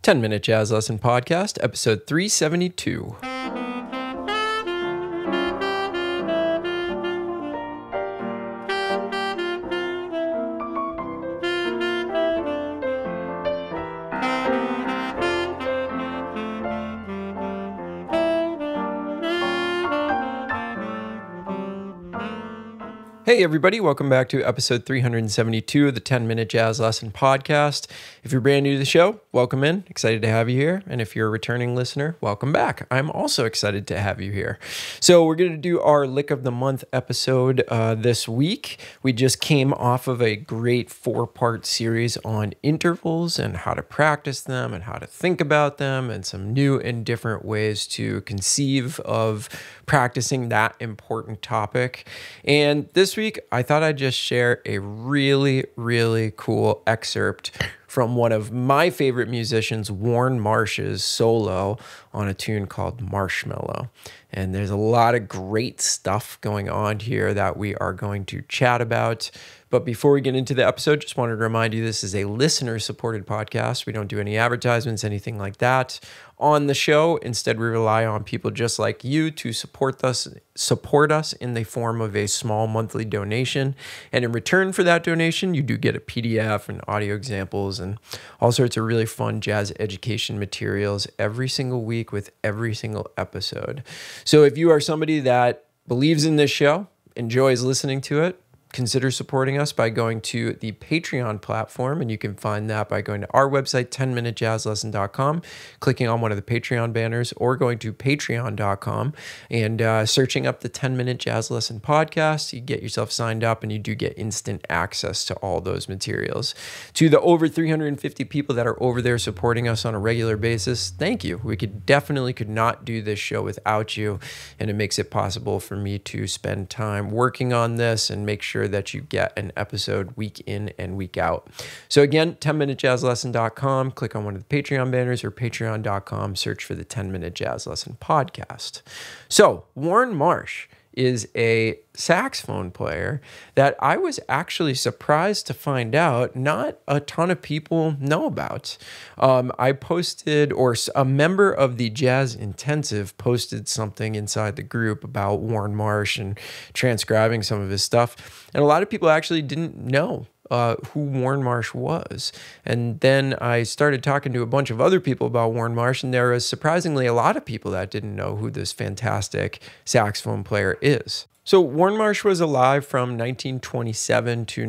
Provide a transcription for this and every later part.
10-Minute Jazz Lesson Podcast, episode 372. Hey everybody, welcome back to episode 372 of the 10-Minute Jazz Lesson Podcast. If you're brand new to the show, welcome in. Excited to have you here. And if you're a returning listener, welcome back. I'm also excited to have you here. So we're going to do our Lick of the Month episode this week. We just came off of a great 4-part series on intervals and how to practice them and how to think about them and some new and different ways to conceive of practicing that important topic. And this week, I thought I'd just share a really cool excerpt from one of my favorite musicians, Warne Marsh's solo on a tune called Marshmallow. And there's a lot of great stuff going on here that we are going to chat about. But before we get into the episode, just wanted to remind you this is a listener-supported podcast. We don't do any advertisements, anything like that on the show. Instead, we rely on people just like you to support us in the form of a small monthly donation. And in return for that donation, you do get a PDF and audio examples and all sorts of really fun jazz education materials every single week with every single episode. So if you are somebody that believes in this show, enjoys listening to it, consider supporting us by going to the Patreon platform, and you can find that by going to our website, 10minutejazzlesson.com, clicking on one of the Patreon banners, or going to patreon.com and searching up the 10-Minute Jazz Lesson Podcast. You get yourself signed up, and you do get instant access to all those materials. To the over 350 people that are over there supporting us on a regular basis, thank you. We could not do this show without you, and it makes it possible for me to spend time working on this and make sure that you get an episode week in and week out. So again, 10minutejazzlesson.com, click on one of the Patreon banners, or patreon.com, search for the 10-Minute Jazz Lesson Podcast. So Warne Marsh is a saxophone player that I was actually surprised to find out not a ton of people know about. I posted, or a member of the Jazz Intensive posted something inside the group about Warne Marsh and transcribing some of his stuff. And a lot of people actually didn't know who Warne Marsh was. And then I started talking to a bunch of other people about Warne Marsh, and there was surprisingly a lot of people that didn't know who this fantastic saxophone player is. So Warne Marsh was alive from 1927 to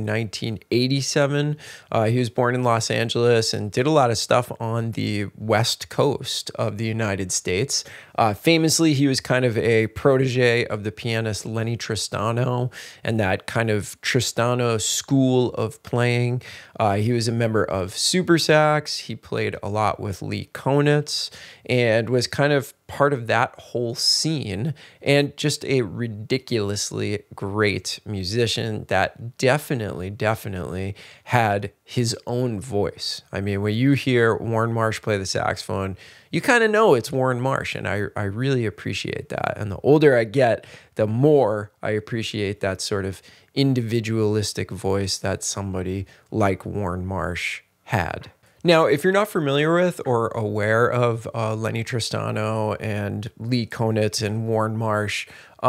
1987. He was born in Los Angeles and did a lot of stuff on the West Coast of the United States. Famously, he was kind of a protege of the pianist Lenny Tristano and that kind of Tristano school of playing. He was a member of Super Sax. He played a lot with Lee Konitz and was kind of part of that whole scene, and just a ridiculously great musician that definitely had his own voice. I mean, when you hear Warne Marsh play the saxophone, you kind of know it's Warne Marsh, and I really appreciate that. And the older I get, the more I appreciate that sort of individualistic voice that somebody like Warne Marsh had. Now, if you're not familiar with or aware of Lenny Tristano and Lee Konitz and Warne Marsh,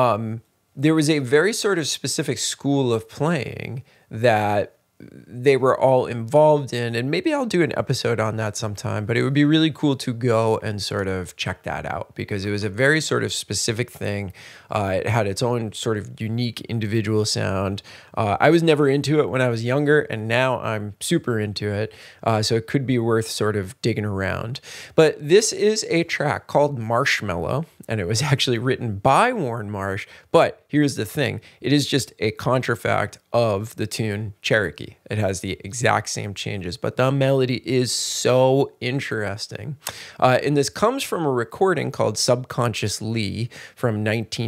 there was a very sort of specific school of playing that they were all involved in, and maybe I'll do an episode on that sometime, but it would be really cool to go and sort of check that out because it was a very sort of specific thing. It had its own sort of unique individual sound. I was never into it when I was younger, and now I'm super into it, so it could be worth sort of digging around. But this is a track called Marshmallow, and it was actually written by Warne Marsh, but here's the thing. It is just a contrafact of the tune Cherokee. It has the exact same changes, but the melody is so interesting. And this comes from a recording called Subconscious Lee from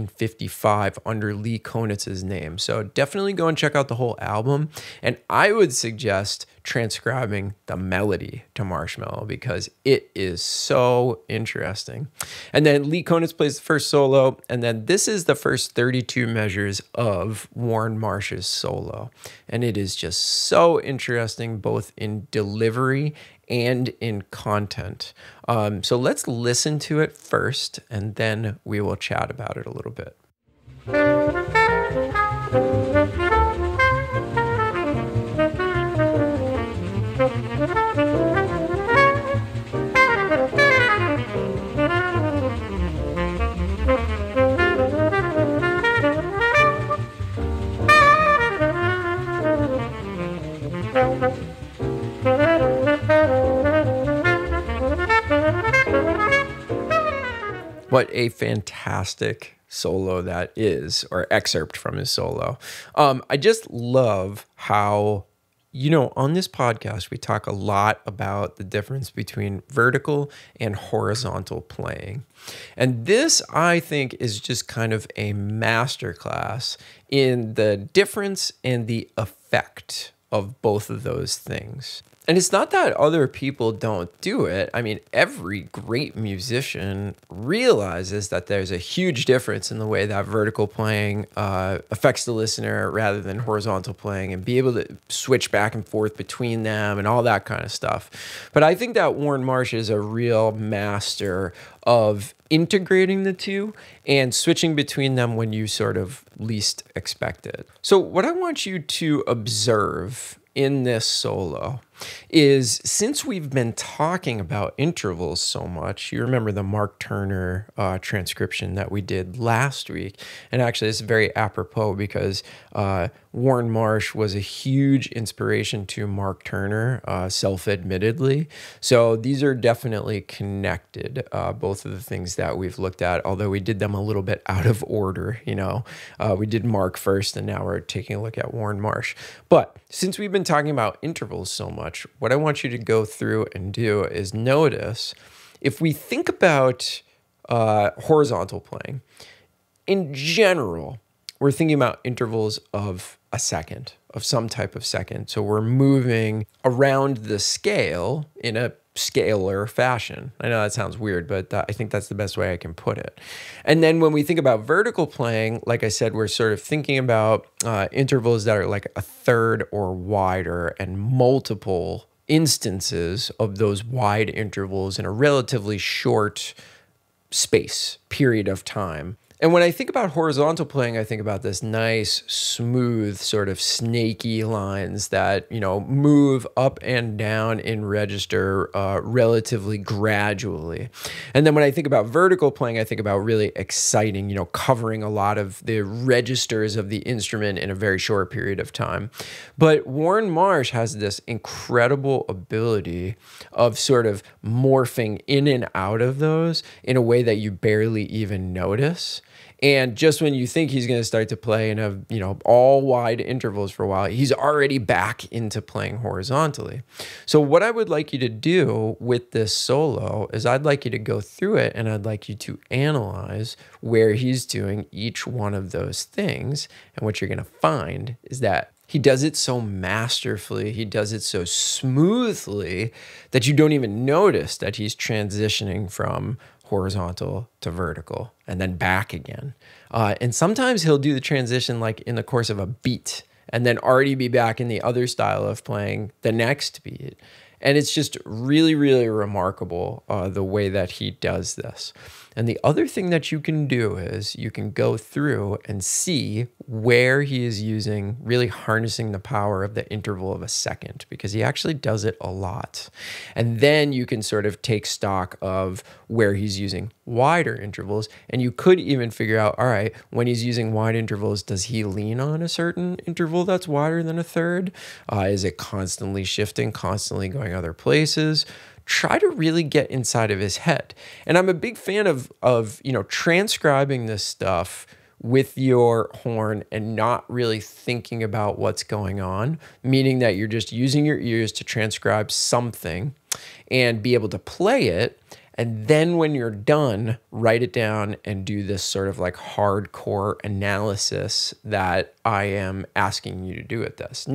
1955 under Lee Konitz's name. So definitely go and check out the whole album. And I would suggest transcribing the melody to Marshmallow because it is so interesting. And then Lee Konitz plays the first solo, and then this is the first 32 measures of Warne Marsh's solo. And it is just so interesting, both in delivery and in content. So let's listen to it first, and then we will chat about it a little bit. What a fantastic solo that is, or excerpt from his solo. I just love how, on this podcast, we talk a lot about the difference between vertical and horizontal playing. And this, I think, is just kind of a masterclass in the difference and the effect of both of those things. And it's not that other people don't do it. I mean, every great musician realizes that there's a huge difference in the way that vertical playing affects the listener rather than horizontal playing, and be able to switch back and forth between them and all that kind of stuff. But I think that Warne Marsh is a real master of integrating the two and switching between them when you sort of least expect it. So what I want you to observe in this solo is, since we've been talking about intervals so much, you remember the Mark Turner transcription that we did last week. And actually, it's very apropos because Warne Marsh was a huge inspiration to Mark Turner, self-admittedly. So these are definitely connected, both of the things that we've looked at, although we did them a little bit out of order. We did Mark first, and now we're taking a look at Warne Marsh. But since we've been talking about intervals so much, what I want you to go through and do is notice, if we think about horizontal playing, in general, we're thinking about intervals of a second, of some type of second. So we're moving around the scale in a scalar fashion. I know that sounds weird, but I think that's the best way I can put it. And then when we think about vertical playing, like I said, we're sort of thinking about intervals that are like a third or wider, and multiple instances of those wide intervals in a relatively short period of time. And when I think about horizontal playing, I think about this nice, smooth, sort of snaky lines that, move up and down in register relatively gradually. And then when I think about vertical playing, I think about really exciting, covering a lot of the registers of the instrument in a very short period of time. But Warne Marsh has this incredible ability of sort of morphing in and out of those in a way that you barely even notice. And just when you think he's going to start to play in all wide intervals for a while, he's already back into playing horizontally. So what I would like you to do with this solo is, I'd like you to go through it, and I'd like you to analyze where he's doing each one of those things. And what you're going to find is that he does it so masterfully, he does it so smoothly, that you don't even notice that he's transitioning from horizontal to vertical and then back again. And sometimes he'll do the transition like in the course of a beat, and then already be back in the other style of playing the next beat. And it's just really, really remarkable the way that he does this. And the other thing that you can do is you can go through and see where he is really harnessing the power of the interval of a second, because he actually does it a lot. And then you can sort of take stock of where he's using wider intervals. And you could even figure out, all right, when he's using wide intervals, does he lean on a certain interval that's wider than a third? Is it constantly shifting, constantly going other places? Try to really get inside of his head. And I'm a big fan of transcribing this stuff with your horn and not really thinking about what's going on, meaning that you're just using your ears to transcribe something and be able to play it. And then when you're done, write it down and do this sort of like hardcore analysis that I am asking you to do with this. Now,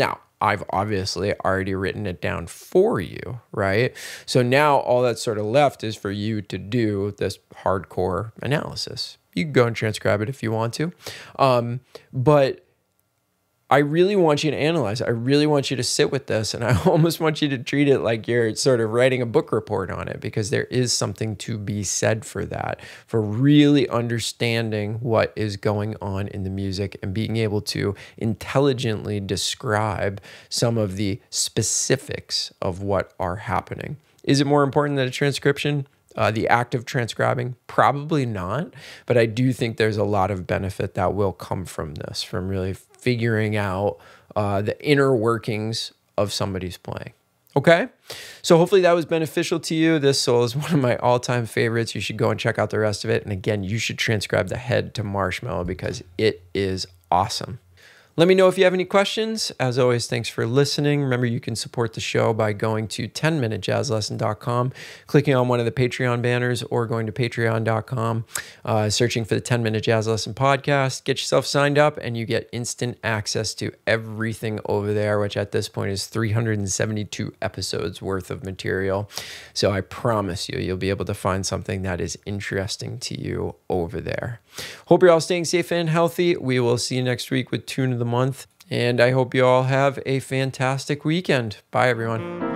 I've obviously already written it down for you, right? So now all that's sort of left is for you to do this hardcore analysis. You can go and transcribe it if you want to. But I really want you to analyze it. I really want you to sit with this, and I almost want you to treat it like you're sort of writing a book report on it, because there is something to be said for that, for really understanding what is going on in the music and being able to intelligently describe some of the specifics of what are happening. Is it more important than a transcription? The act of transcribing? Probably not, but I do think there's a lot of benefit that will come from this, from really figuring out the inner workings of somebody's playing. Okay? So hopefully that was beneficial to you. This solo is one of my all-time favorites. You should go and check out the rest of it. And again, you should transcribe the head to Marshmallow because it is awesome. Let me know if you have any questions. As always, thanks for listening. Remember, you can support the show by going to 10minutejazzlesson.com, clicking on one of the Patreon banners, or going to patreon.com, searching for the 10-Minute Jazz Lesson Podcast. Get yourself signed up, and you get instant access to everything over there, which at this point is 372 episodes worth of material. So I promise you, you'll be able to find something that is interesting to you over there. Hope you're all staying safe and healthy. We will see you next week with Tune of the Month. And I hope you all have a fantastic weekend. Bye, everyone.